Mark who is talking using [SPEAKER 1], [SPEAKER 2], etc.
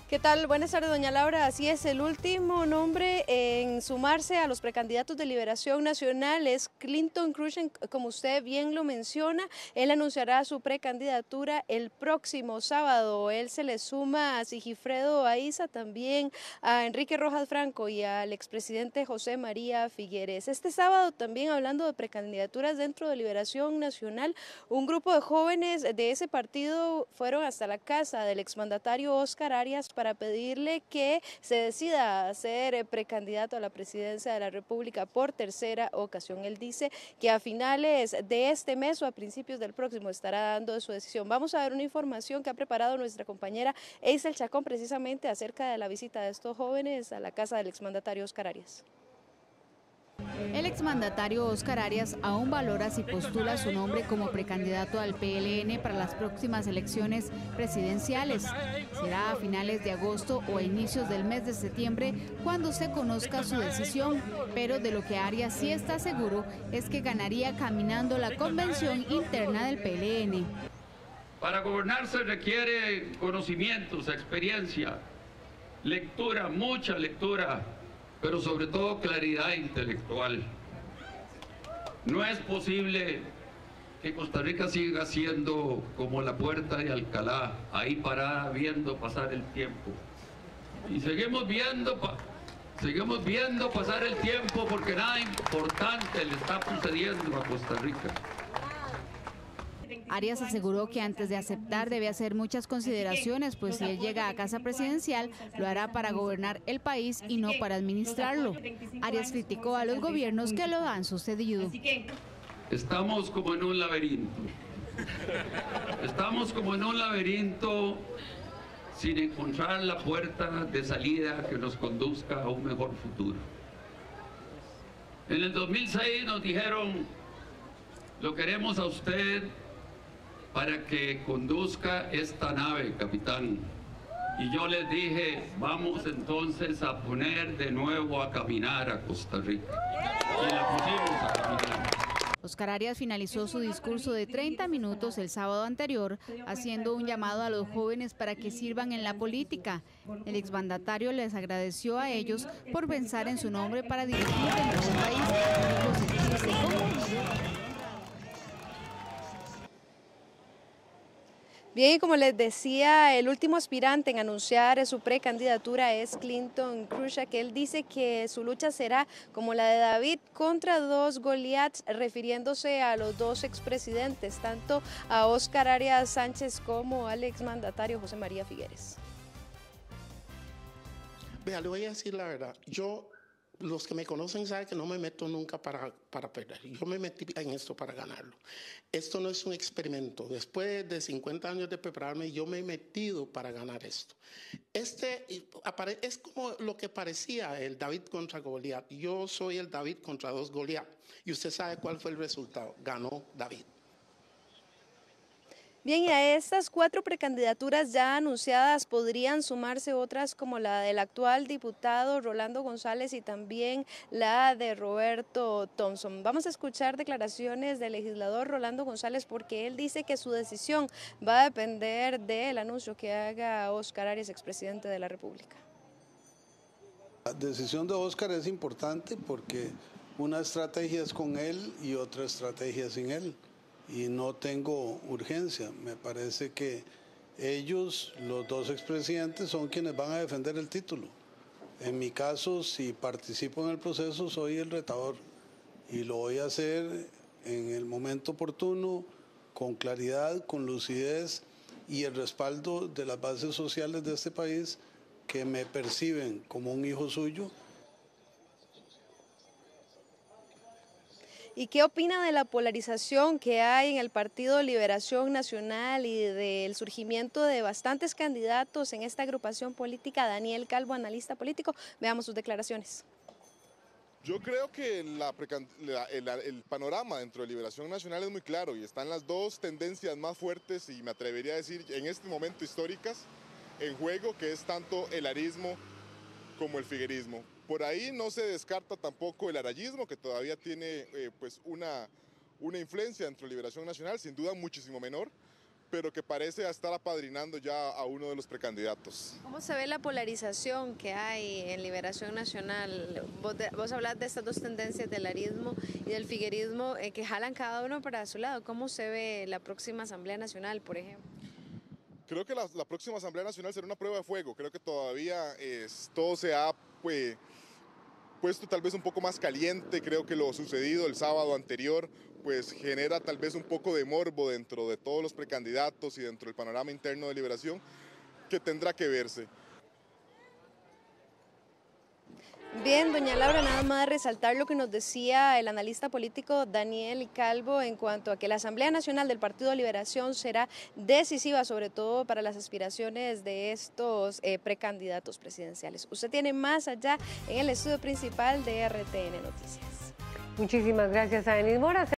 [SPEAKER 1] ¿Qué tal? Buenas tardes, doña Laura. Así es, el último nombre en sumarse a los precandidatos de Liberación Nacional es Clinton Cruzan, como usted bien lo menciona. Él anunciará su precandidatura el próximo sábado. Él se le suma a Sigifredo Aiza, también a Enrique Rojas Franco y al expresidente José María Figueres. Este sábado, también hablando de precandidaturas dentro de Liberación Nacional, un grupo de jóvenes de ese partido fueron hasta la casa del exmandatario Óscar Arias para pedirle que se decida a ser precandidato a la presidencia de la República por tercera ocasión. Él dice que a finales de este mes o a principios del próximo estará dando su decisión. Vamos a ver una información que ha preparado nuestra compañera Eisel Chacón precisamente acerca de la visita de estos jóvenes a la casa del exmandatario Óscar Arias.
[SPEAKER 2] El exmandatario Óscar Arias aún valora si postula su nombre como precandidato al PLN para las próximas elecciones presidenciales. Será a finales de agosto o a inicios del mes de septiembre cuando se conozca su decisión, pero de lo que Arias sí está seguro es que ganaría caminando la convención interna del PLN.
[SPEAKER 3] Para gobernar se requiere conocimientos, experiencia, lectura, mucha lectura, pero sobre todo claridad intelectual. No es posible que Costa Rica siga siendo como la Puerta de Alcalá, ahí parada viendo pasar el tiempo. Y seguimos viendo pasar el tiempo porque nada importante le está sucediendo a Costa Rica.
[SPEAKER 2] Arias aseguró que antes de aceptar debe hacer muchas consideraciones, pues si él llega a casa presidencial, lo hará para gobernar el país y no para administrarlo. Arias criticó a los gobiernos que lo han sucedido.
[SPEAKER 3] Estamos como en un laberinto. Estamos como en un laberinto sin encontrar la puerta de salida que nos conduzca a un mejor futuro. En el 2006 nos dijeron, lo queremos a usted para que conduzca esta nave, capitán. Y yo les dije, vamos entonces a poner de nuevo a caminar a Costa Rica. Y la pusimos a caminar.
[SPEAKER 2] Óscar Arias finalizó su discurso de 30 minutos el sábado anterior, haciendo un llamado a los jóvenes para que sirvan en la política. El exmandatario les agradeció a ellos por pensar en su nombre para dirigir el nuevo país. Dijo sentirse cómodo.
[SPEAKER 1] Bien, y como les decía, el último aspirante en anunciar su precandidatura es Clinton Cruzan, que él dice que su lucha será como la de David contra dos Goliaths, refiriéndose a los dos expresidentes, tanto a Óscar Arias Sánchez como al exmandatario José María Figueres.
[SPEAKER 4] Vea, le voy a decir la verdad. Los que me conocen saben que no me meto nunca para perder. Yo me metí en esto para ganarlo. Esto no es un experimento. Después de 50 años de prepararme, yo me he metido para ganar esto. Es como lo que parecía el David contra Goliat. Yo soy el David contra dos Goliat. Y usted sabe cuál fue el resultado. Ganó David.
[SPEAKER 1] Bien, y a estas 4 precandidaturas ya anunciadas podrían sumarse otras como la del actual diputado Rolando González y también la de Roberto Thompson. Vamos a escuchar declaraciones del legislador Rolando González porque él dice que su decisión va a depender del anuncio que haga Óscar Arias, expresidente de la República.
[SPEAKER 5] La decisión de Óscar es importante porque una estrategia es con él y otra estrategia sin él. Y no tengo urgencia. Me parece que ellos, los dos expresidentes, son quienes van a defender el título. En mi caso, si participo en el proceso, soy el retador y lo voy a hacer en el momento oportuno, con claridad, con lucidez y el respaldo de las bases sociales de este país que me perciben como un hijo suyo.
[SPEAKER 1] ¿Y qué opina de la polarización que hay en el Partido Liberación Nacional y del surgimiento de bastantes candidatos en esta agrupación política? Daniel Calvo, analista político, veamos sus declaraciones.
[SPEAKER 6] Yo creo que el panorama dentro de Liberación Nacional es muy claro y están las dos tendencias más fuertes y me atrevería a decir en este momento históricas en juego, que es tanto el arismo como el figuerismo. Por ahí no se descarta tampoco el arayismo, que todavía tiene pues una influencia dentro de Liberación Nacional, sin duda muchísimo menor, pero que parece estar apadrinando ya a uno de los precandidatos.
[SPEAKER 1] ¿Cómo se ve la polarización que hay en Liberación Nacional? Vos hablas de estas dos tendencias del arismo y del figuerismo que jalan cada uno para su lado. ¿Cómo se ve la próxima Asamblea Nacional, por ejemplo?
[SPEAKER 6] Creo que la próxima Asamblea Nacional será una prueba de fuego. Creo que todavía todo se ha puesto tal vez un poco más caliente. Creo que lo sucedido el sábado anterior pues genera tal vez un poco de morbo dentro de todos los precandidatos y dentro del panorama interno de Liberación que tendrá que verse.
[SPEAKER 1] Bien, doña Laura, nada más resaltar lo que nos decía el analista político Daniel Calvo en cuanto a que la Asamblea Nacional del Partido de Liberación será decisiva, sobre todo para las aspiraciones de estos precandidatos presidenciales. Usted tiene más allá en el estudio principal de RTN Noticias.
[SPEAKER 7] Muchísimas gracias a Denis Mora.